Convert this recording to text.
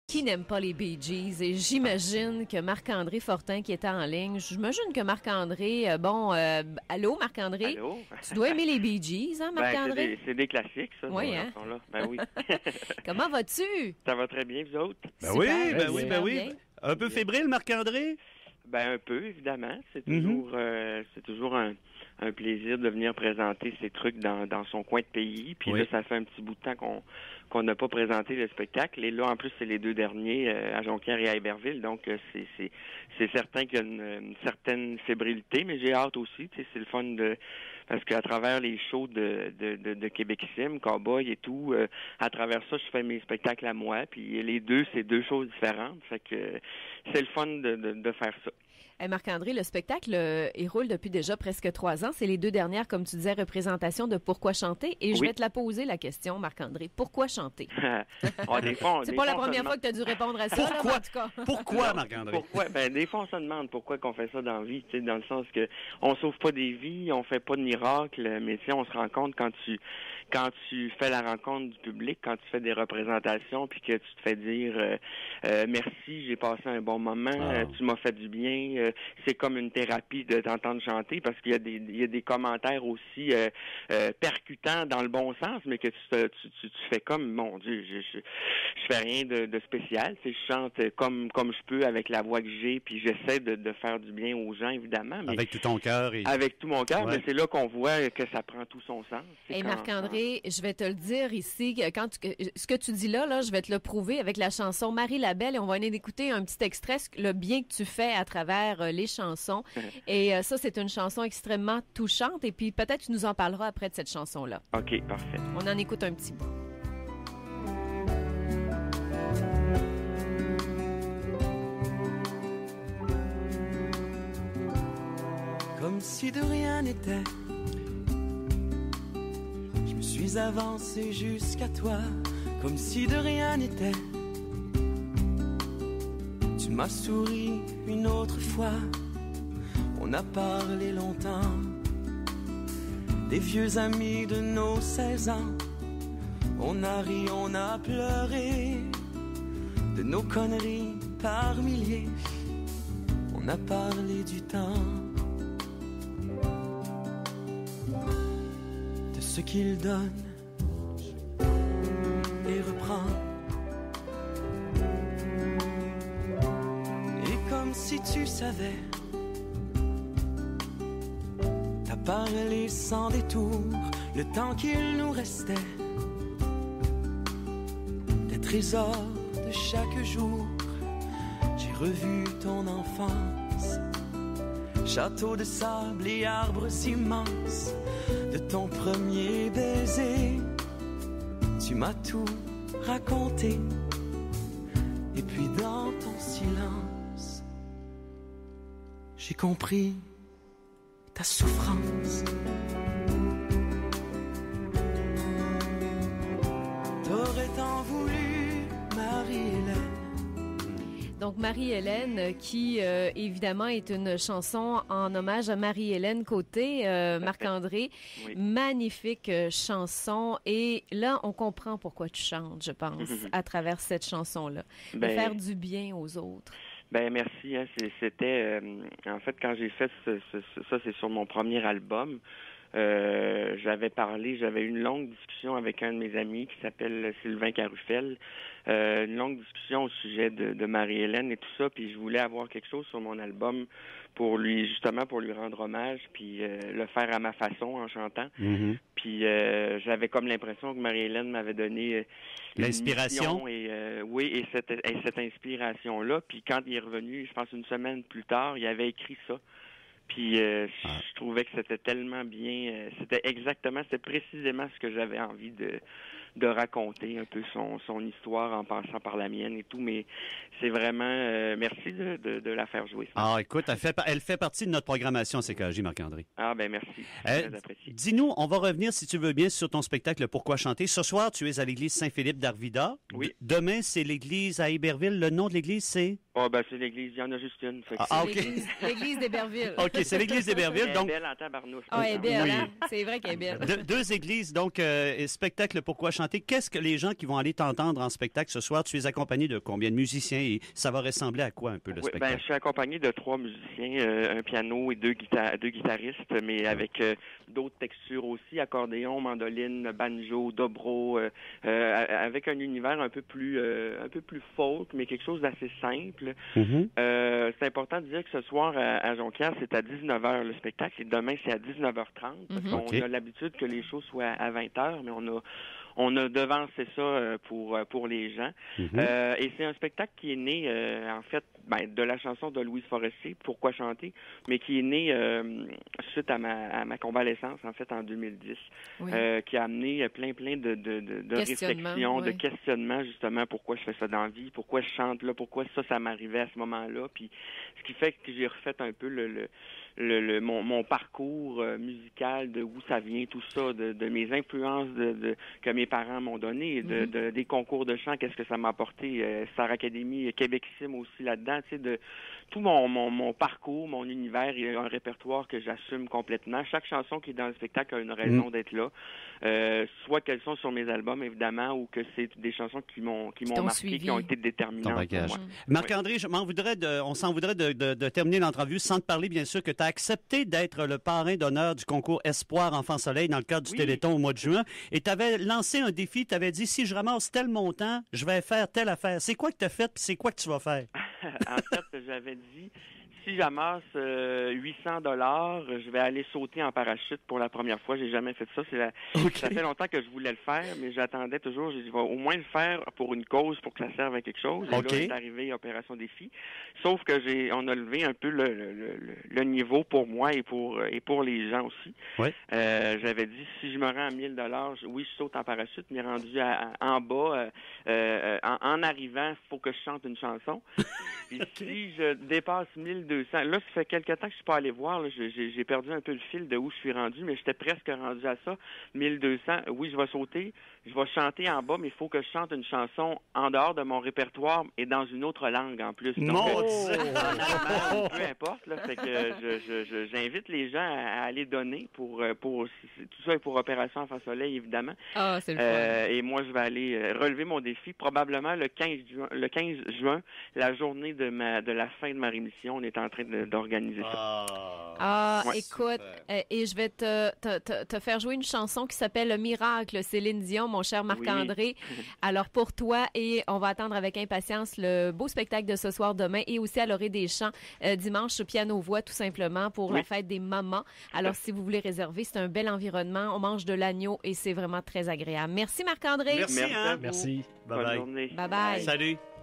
Qui n'aime pas les Bee Gees? Et j'imagine que Marc-André Fortin qui était en ligne, j'imagine que Marc-André, allô Marc-André? Allô? Tu dois aimer les Bee Gees, hein Marc-André? C'est des classiques, ça, oui, ces hein? chansons-là. Ben oui. Comment vas-tu? Ça va très bien, vous autres? Ben oui, Super, ben super oui. bien. Un peu fébrile, Marc-André? Ben un peu, évidemment. C'est Mm-hmm. toujours un plaisir de venir présenter ces trucs dans son coin de pays. Puis Oui. là, ça fait un petit bout de temps qu'on n'a pas présenté le spectacle. Et là, en plus, c'est les deux derniers à Jonquière et à Iberville. Donc, c'est certain qu'il y a une certaine fébrilité, mais j'ai hâte aussi. Tu sais, c'est le fun parce qu'à travers les shows de Québecissime, Cowboy et tout, à travers ça, je fais mes spectacles à moi. Puis les deux, c'est deux choses différentes. Fait que c'est le fun de faire ça. Hey Marc-André, le spectacle, il roule depuis déjà presque 3 ans. C'est les 2 dernières, comme tu disais, représentations de Pourquoi chanter. Et je vais te la poser, la question, Marc-André. Pourquoi chanter? C'est pas la première fois que tu as dû répondre à ça, Pourquoi? là, en tout cas. Pourquoi, Marc-André? Pourquoi? Ben, des fois, on se demande pourquoi qu'on fait ça dans la vie, tu sais, dans le sens que on sauve pas des vies, on fait pas de miracles, mais tu sais, on se rend compte quand tu fais la rencontre du public, quand tu fais des représentations, puis que tu te fais dire merci, j'ai passé un bon moment, tu m'as fait du bien, c'est comme une thérapie de t'entendre chanter, parce qu'il y a des commentaires aussi percutants dans le bon sens, mais que tu fais comme, mon Dieu, je fais rien de spécial, tu sais, je chante comme je peux avec la voix que j'ai, puis j'essaie de faire du bien aux gens, évidemment. Mais avec tout ton cœur. Avec tout mon cœur, Ouais. mais c'est là qu'on voit que ça prend tout son sens. Et Marc-André, je vais te le dire ici, ce que tu dis là, je vais te le prouver avec la chanson Marie la Belle, et on va venir d'écouter un petit extrait, le bien que tu fais à travers les chansons. Et ça, c'est une chanson extrêmement touchante, et puis peut-être tu nous en parleras après de cette chanson-là. OK, parfait. On en écoute un petit bout. Comme si de rien n'était, je me suis avancé jusqu'à toi, comme si de rien n'était. Tu m'as souri une autre fois, on a parlé longtemps, des vieux amis de nos 16 ans. On a ri, on a pleuré, de nos conneries par milliers. On a parlé du temps, de ce qu'il donne et reprend. Et comme si tu savais, t'as parlé sans détour le temps qu'il nous restait, des trésors de chaque jour. J'ai revu ton enfance, château de sable et arbres immenses, de ton premier baiser. Tu m'as tout raconté, et puis dans ton silence, j'ai compris ta souffrance. T'aurais tant voulu, Marie-Hélène. Donc, Marie-Hélène, qui, évidemment, est une chanson en hommage à Marie-Hélène Côté, Marc-André. Oui. Magnifique chanson. Et là, on comprend pourquoi tu chantes, je pense, à travers cette chanson-là. De faire du bien aux autres. Ben merci. Hein, c'était en fait quand j'ai fait ça, c'est sur mon premier album. J'avais eu une longue discussion avec un de mes amis qui s'appelle Sylvain Carufel, une longue discussion au sujet de Marie-Hélène et tout ça, puis je voulais avoir quelque chose sur mon album pour lui rendre hommage, puis le faire à ma façon en chantant. Mm-hmm. Puis j'avais comme l'impression que Marie-Hélène m'avait donné l'inspiration et cette inspiration-là. Puis quand il est revenu, je pense une semaine plus tard, il avait écrit ça. Puis je trouvais que c'était tellement bien, c'était précisément ce que j'avais envie de raconter, un peu son histoire en passant par la mienne et tout, mais c'est vraiment merci de la faire jouer. Ça. Écoute, elle fait partie de notre programmation CKJ, Marc-André. Ah ben merci, très apprécié. Dis-nous, on va revenir, si tu veux bien, sur ton spectacle Pourquoi chanter. Ce soir, tu es à l'église Saint-Philippe d'Arvida. Oui. Demain, c'est l'église à Iberville. Le nom de l'église, c'est? Ah, ben, c'est l'église, il y en a juste une. Fait que Ah, C'est OK. l'église d'Héberville. OK, c'est l'église d'Héberville. elle est Donc, belle en tabarnouche. Ah, elle est belle, Oui. hein? C'est vrai qu'elle est belle. deux églises, donc, et spectacle Pourquoi chanter. Qu'est-ce que les gens qui vont aller t'entendre en spectacle ce soir, tu es accompagné de combien de musiciens et ça va ressembler à quoi un peu le Oui, spectacle? ben, je suis accompagné de 3 musiciens, un piano et deux guitaristes, mais avec d'autres textures aussi, accordéon, mandoline, banjo, dobro, avec un univers un peu plus folk, mais quelque chose d'assez simple. Mhm. C'est important de dire que ce soir à Jonquière, c'est à 19h le spectacle et demain c'est à 19h30 parce qu'on OK. a l'habitude que les shows soient à 20h, mais on a devancé ça pour les gens. Mhm. Et c'est un spectacle qui est né, en fait, de la chanson de Louise Forestier, Pourquoi chanter, mais qui est né suite à ma convalescence, en fait, en 2010, Oui. qui a amené plein de Questionnement, réflexions, de oui. questionnements, justement, pourquoi je fais ça dans la vie, pourquoi je chante là, pourquoi ça m'arrivait à ce moment-là, puis ce qui fait que j'ai refait un peu mon parcours musical, de où ça vient, tout ça, de mes influences que mes parents m'ont donné, des concours de chant, qu'est-ce que ça m'a apporté, Star Academy, Québecissime aussi là-dedans, tu sais, de tout mon parcours, mon univers, il y a un répertoire que j'assume complètement. Chaque chanson qui est dans le spectacle a une raison d'être là, soit qu'elles sont sur mes albums, évidemment, ou que c'est des chansons qui m'ont t'ont marqué, suivi. qui ont été Ton déterminantes pour bagage. moi. Marc-André, on s'en voudrait de terminer l'entrevue sans te parler, bien sûr, que tu as accepté d'être le parrain d'honneur du concours Espoir Enfant Soleil dans le cadre du Oui. Téléthon au mois de juin. Et tu avais lancé un défi, tu avais dit, si je ramasse tel montant, je vais faire telle affaire. C'est quoi que tu as fait, puis c'est quoi que tu vas faire? En fait, j'avais dit, si j'amasse 800 $, je vais aller sauter en parachute pour la première fois. J'ai jamais fait ça. Ça fait longtemps que je voulais le faire, mais j'attendais toujours. J'ai dit, je vais au moins le faire pour une cause, pour que ça serve à quelque chose. Et OK. là, est arrivé Opération Défi. Sauf que on a levé un peu le niveau pour moi et pour les gens aussi. Ouais. J'avais dit, si je me rends à 1000 $, oui, je saute en parachute, mais rendu en bas, en arrivant, il faut que je chante une chanson. Puis si je dépasse 1200, là, ça fait quelque temps que je suis pas allé voir, là, j'ai perdu un peu le fil de où je suis rendu, mais j'étais presque rendu à ça. 1200, oui, je vais sauter, je vais chanter en bas, mais il faut que je chante une chanson en dehors de mon répertoire et dans une autre langue en plus. Donc, Mon en Dieu! allemand, peu importe, là, fait que j'invite les gens à aller donner pour tout ça est pour Opération Enfant Soleil, évidemment. Ah, c'est le fun. Et moi, je vais aller relever mon défi probablement le 15 juin, la journée de la fin de ma rémission. On est en train d'organiser ça. Ah, Ouais. écoute, et je vais te faire jouer une chanson qui s'appelle Miracle, Céline Dion, mon cher Marc-André. Alors, pour toi, et on va attendre avec impatience le beau spectacle de ce soir demain et aussi à l'Orée des Champs dimanche, piano-voix, tout simplement, pour la fête des mamans. Alors, si vous voulez réserver, c'est un bel environnement. On mange de l'agneau et c'est vraiment très agréable. Merci, Marc-André. Merci, Merci à hein? vous. Merci. Bonne Bye-bye. journée. Bye-bye. Salut.